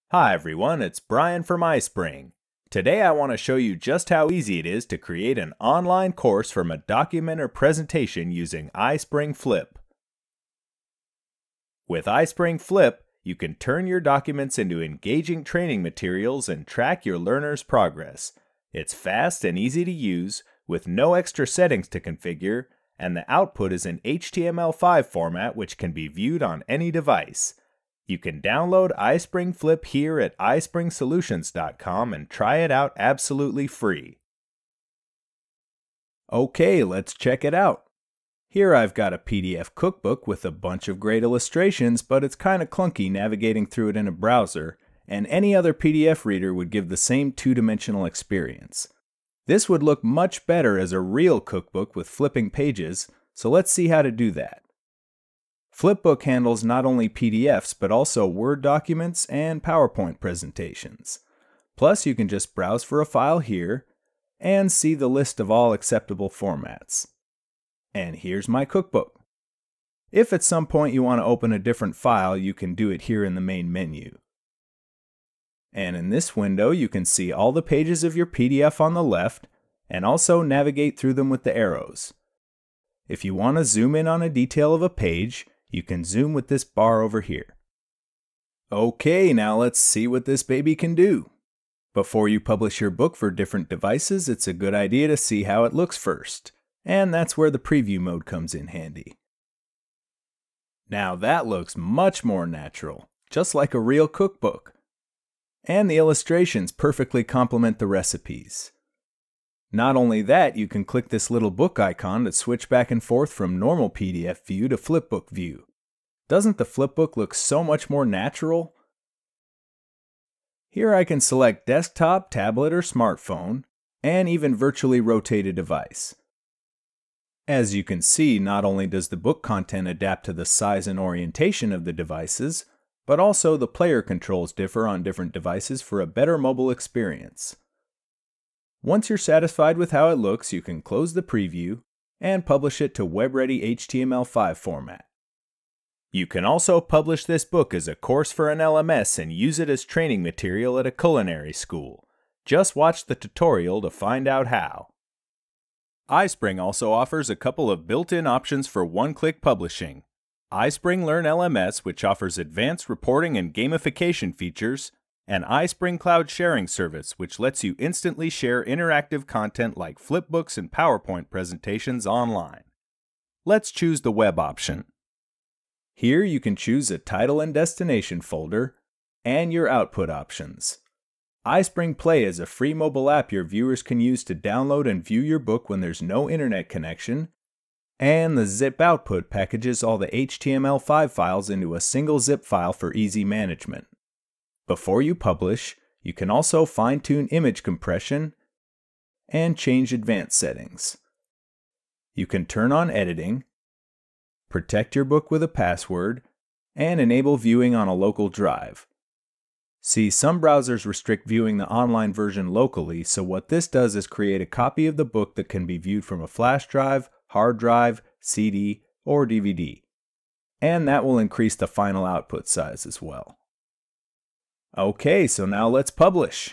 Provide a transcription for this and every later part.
Hi everyone, it's Brian from iSpring. Today I want to show you just how easy it is to create an online course from a document or presentation using iSpring Flip. With iSpring Flip, you can turn your documents into engaging training materials and track your learners' progress. It's fast and easy to use, with no extra settings to configure, and the output is in HTML5 format which can be viewed on any device. You can download iSpring Flip here at iSpringSolutions.com and try it out absolutely free. Okay, let's check it out. Here I've got a PDF cookbook with a bunch of great illustrations, but it's kind of clunky navigating through it in a browser, and any other PDF reader would give the same two-dimensional experience. This would look much better as a real cookbook with flipping pages, so let's see how to do that. Flipbook handles not only PDFs, but also Word documents and PowerPoint presentations. Plus, you can just browse for a file here and see the list of all acceptable formats. And here's my cookbook. If at some point you want to open a different file, you can do it here in the main menu. And in this window, you can see all the pages of your PDF on the left and also navigate through them with the arrows. If you want to zoom in on a detail of a page, you can zoom with this bar over here. Okay, now let's see what this baby can do. Before you publish your book for different devices, it's a good idea to see how it looks first. And that's where the preview mode comes in handy. Now that looks much more natural, just like a real cookbook. And the illustrations perfectly complement the recipes. Not only that, you can click this little book icon to switch back and forth from normal PDF view to flipbook view. Doesn't the flipbook look so much more natural? Here I can select desktop, tablet, or smartphone, and even virtually rotate a device. As you can see, not only does the book content adapt to the size and orientation of the devices, but also the player controls differ on different devices for a better mobile experience. Once you're satisfied with how it looks, you can close the preview and publish it to web-ready HTML5 format. You can also publish this book as a course for an LMS and use it as training material at a culinary school. Just watch the tutorial to find out how. iSpring also offers a couple of built-in options for one-click publishing. iSpring Learn LMS, which offers advanced reporting and gamification features, and iSpring Cloud Sharing Service, which lets you instantly share interactive content like flipbooks and PowerPoint presentations online. Let's choose the web option. Here you can choose a title and destination folder, and your output options. iSpring Play is a free mobile app your viewers can use to download and view your book when there's no internet connection, and the zip output packages all the HTML5 files into a single zip file for easy management. Before you publish, you can also fine-tune image compression and change advanced settings. You can turn on editing, protect your book with a password, and enable viewing on a local drive. See, some browsers restrict viewing the online version locally, so what this does is create a copy of the book that can be viewed from a flash drive, hard drive, CD, or DVD. And that will increase the final output size as well. Okay, so now let's publish.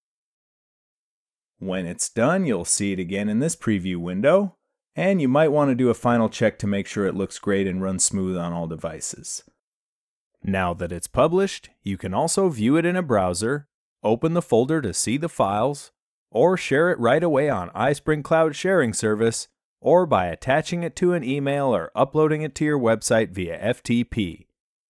When it's done, you'll see it again in this preview window, and you might want to do a final check to make sure it looks great and runs smooth on all devices. Now that it's published, you can also view it in a browser, open the folder to see the files, or share it right away on iSpring Cloud Sharing Service, or by attaching it to an email or uploading it to your website via FTP.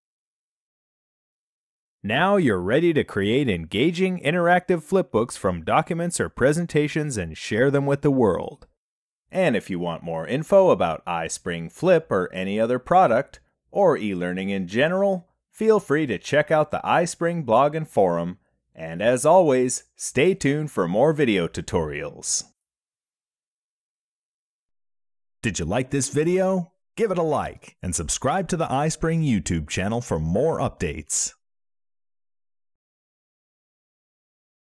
Now you're ready to create engaging, interactive flipbooks from documents or presentations and share them with the world. And if you want more info about iSpring Flip or any other product, or e-learning in general, feel free to check out the iSpring blog and forum, and as always, stay tuned for more video tutorials. Did you like this video? Give it a like and subscribe to the iSpring YouTube channel for more updates.